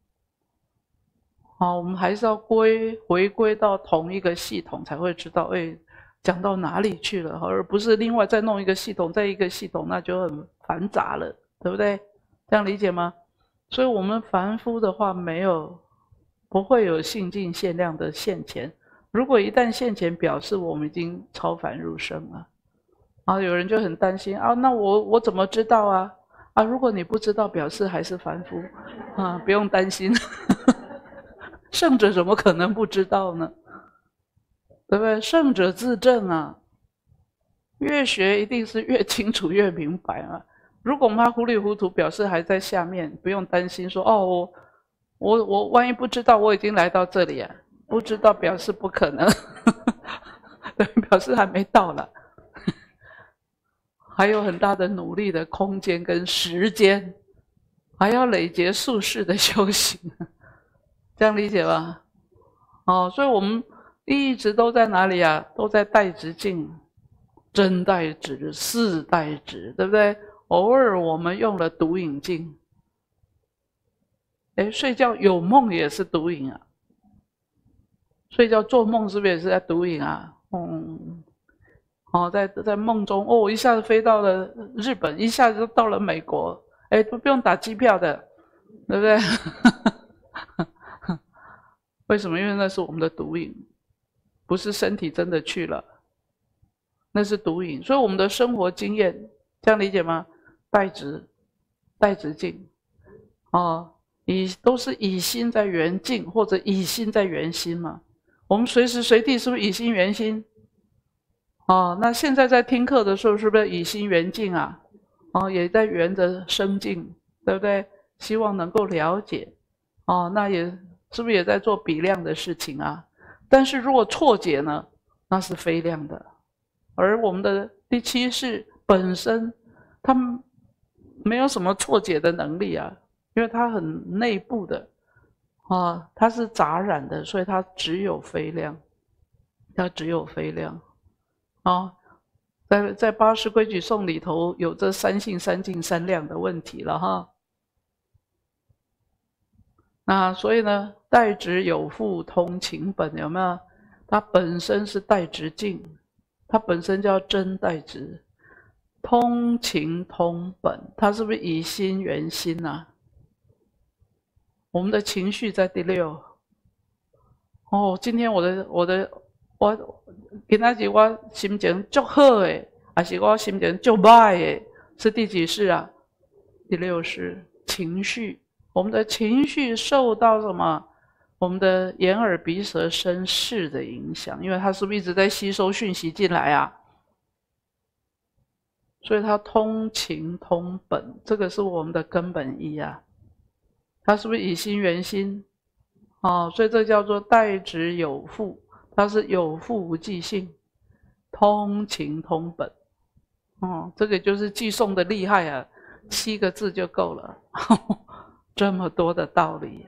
好，我们还是要归回归到同一个系统，才会知道，哎，讲到哪里去了，而不是另外再弄一个系统，再一个系统，那就很繁杂了，对不对？这样理解吗？所以我们凡夫的话，没有不会有性境限量的现前。如果一旦现前，表示我们已经超凡入圣了，啊，有人就很担心啊，那我我怎么知道啊？啊，如果你不知道，表示还是凡夫，啊，不用担心，圣者怎么可能不知道呢？对不对？圣者自证啊，越学一定是越清楚越明白啊。 如果我们还糊里糊涂，表示还在下面，不用担心说哦，我我我万一不知道我已经来到这里啊，不知道表示不可能，对，表示还没到了，还有很大的努力的空间跟时间，还要累劫宿世的修行，这样理解吧？哦，所以我们一直都在哪里啊？都在带直境、真带直、四带直，对不对？偶尔我们用了独影境，哎，睡觉有梦也是独影啊，睡觉做梦是不是也是在独影啊？嗯，哦，在在梦中哦，一下子飞到了日本，一下子就到了美国，哎，都不用打机票的，对不对？为什么？因为那是我们的独影，不是身体真的去了，那是独影。所以我们的生活经验，这样理解吗？带直，带直境，哦，以都是以心在圆境，或者以心在圆心嘛。我们随时随地是不是以心圆心？哦，那现在在听课的时候，是不是以心圆境啊？哦，也在圆着生境，对不对？希望能够了解。哦，那也是不是也在做比量的事情啊？但是如果错解呢，那是非量的。而我们的第七识本身，它没有什么错解的能力啊，因为它很内部的啊，它是杂染的，所以它只有非量，它只有非量啊。在在八识规矩颂里头有这三性、三境、三量的问题了哈。那所以呢，带直有复通情本，有没有？它本身是带直境，它本身叫真带直，通情通本，它是不是以心圆心啊？我们的情绪在第六。哦，今天我的我的我今仔日我心情足好诶，还是我心情足歹诶？是第几世啊？第六世情绪。我们的情绪受到什么？我们的眼耳鼻舌身识的影响，因为它是不是一直在吸收讯息进来啊？所以它通情通本，这个是我们的根本一啊。它是不是以心圆心？哦，所以这叫做带直有复，它是有复无记性，通情通本。哦，这个就是寄送的厉害啊，七个字就够了。这么多的道理，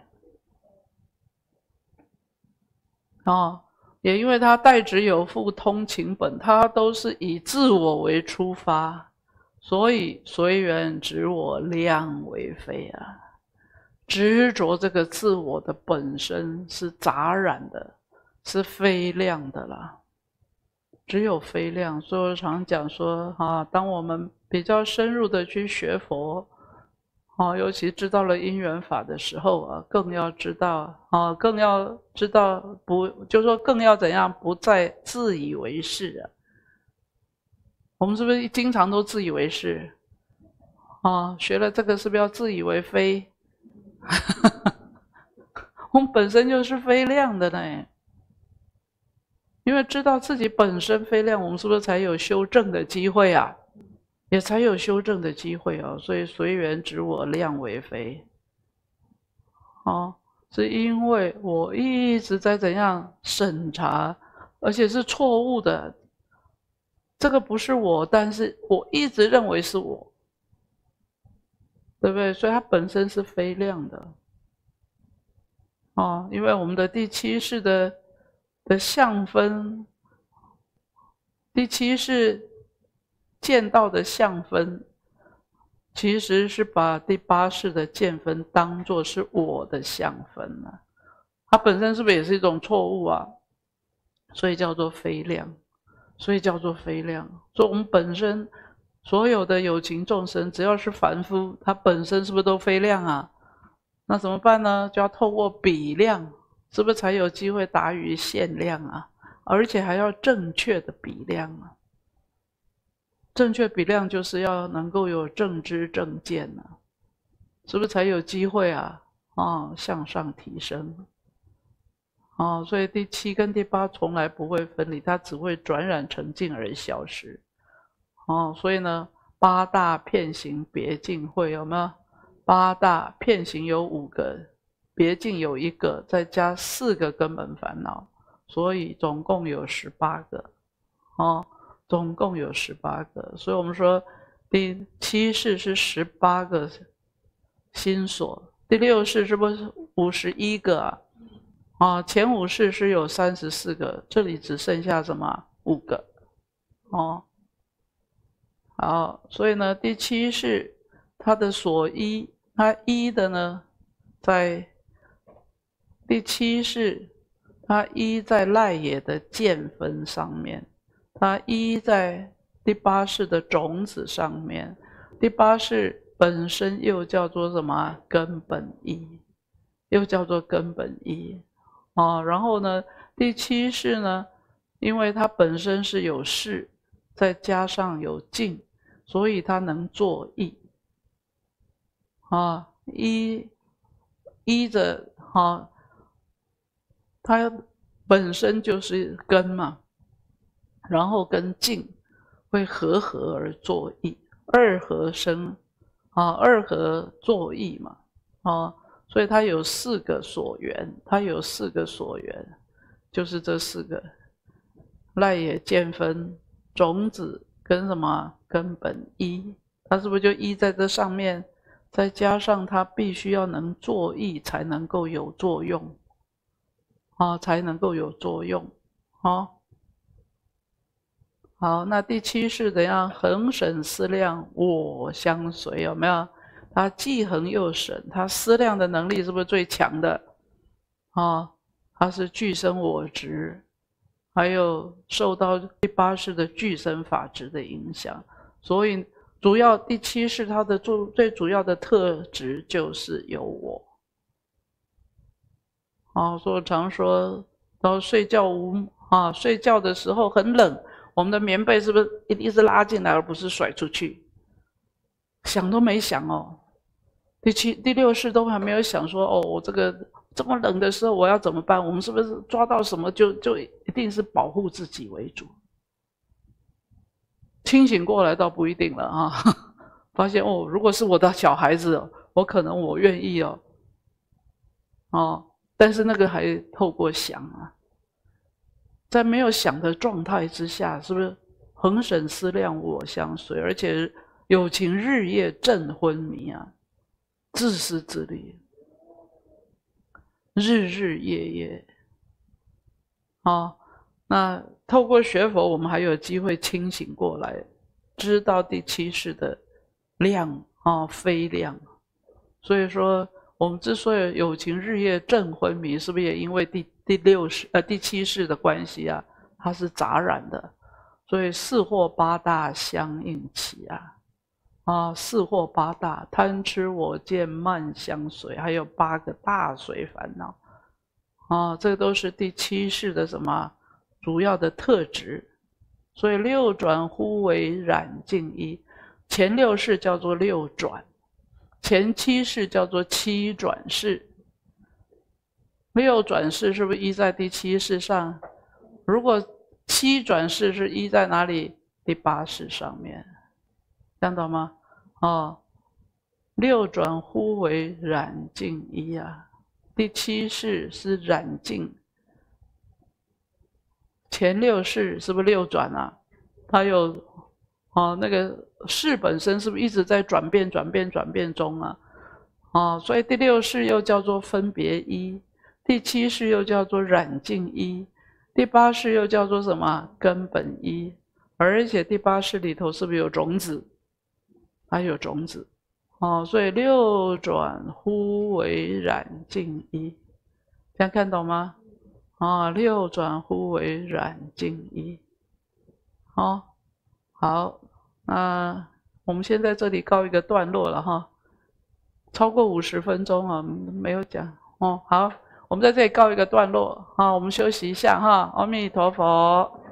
哦，也因为它带直有复通情本，它都是以自我为出发，所以随缘执我量为非啊。执着这个自我的本身是杂染的，是非量的啦，只有非量。所以我常讲说啊，当我们比较深入的去学佛。哦，尤其知道了因缘法的时候啊，更要知道啊，更要知道不，就是说更要怎样不再自以为是啊。我们是不是经常都自以为是？啊，学了这个是不是要自以为非？我们本身就是非量的呢，因为知道自己本身非量，我们是不是才有修正的机会啊？也才有修正的机会哦，所以随缘执我量为非，哦，是因为我一直在怎样审查，而且是错误的，这个不是我，但是我一直认为是我，对不对？所以它本身是非量的，哦，因为我们的第七识的的相分，第七识见到的相分，其实是把第八识的见分当作是我的相分啊，它本身是不是也是一种错误啊？所以叫做非量，所以叫做非量。所以我们本身所有的有情众生，只要是凡夫，它本身是不是都非量啊？那怎么办呢？就要透过比量，是不是才有机会达于限量啊？而且还要正确的比量啊。正确比量就是要能够有正知正见啊，是不是才有机会啊？哦，向上提升。哦，所以第七跟第八从来不会分离，它只会转染成净而消失。哦，所以呢， 八大遍行别境会有没有？八大遍行有五个，别境有一个，再加四个根本烦恼，所以总共有十八个。哦，总共有十八个，所以我们说第七世是十八个心所，第六世是不是五十一个啊？啊，前五世是有三十四个，这里只剩下什么？五个。哦，好，所以呢，第七世它的所依，它依的呢，在第七世，它依在赖也的见分上面，它依在第八世的种子上面，第八世本身又叫做什么？根本依，又叫做根本依。哦，然后呢，第七世呢，因为它本身是有事，再加上有境，所以它能作意。啊，依依着哈，它本身就是根嘛，然后跟境会合合而作意，二合生啊，二合作意嘛，啊。所以它有四个所缘，它有四个所缘，就是这四个：赖也、见分、种子跟什么根本依。它是不是就依在这上面？再加上它必须要能作意，才能够有作用，啊，才能够有作用，啊。好，那第七是怎样？恒审思量，我相随，有没有？他既恒又审，他思量的能力是不是最强的？啊，他是具生我执，还有受到第八世的具生法执的影响，所以主要第七世它的最最主要的特质就是有我。啊，所以常说到睡觉无啊，睡觉的时候很冷，我们的棉被是不是一定是拉进来，而不是甩出去？想都没想哦。第七、第六世都还没有想说哦，我这个这么冷的时候我要怎么办？我们是不是抓到什么就就一定是保护自己为主？清醒过来倒不一定了啊，发现哦，如果是我的小孩子，我可能我愿意哦，哦，但是那个还透过想啊，在没有想的状态之下，是不是恒审思量我相随，而且有情日夜正昏迷啊？自私自利，日日夜夜，啊，那透过学佛，我们还有机会清醒过来，知道第七世的量啊，非量。所以说，我们之所以有情日夜正昏迷，是不是也因为第第六世呃第七世的关系啊？它是杂染的，所以四惑八大相应起啊。啊，四惑八大，贪痴我见慢相随，还有八个大随烦恼，啊，这都是第七世的什么主要的特质。所以六转忽为染净依，前六世叫做六转，前七世叫做七转世。六转世是不是依在第七世上？如果七转世是依在哪里？第八世上面。这样懂吗？哦，六转忽为染净依啊，第七世是染净，前六世是不是六转啊？它有哦，那个世本身是不是一直在转变、转变、转变中啊？哦，所以第六世又叫做分别依，第七世又叫做染净依，第八世又叫做什么？根本依。而且第八世里头是不是有种子？还有种子，哦，所以六转忽为染净依，这样看懂吗？啊、哦，六转忽为染净依，哦，好，那我们先在这里告一个段落了哈，超过五十分钟啊，没有讲哦，好，我们在这里告一个段落啊，我们休息一下哈，阿弥陀佛。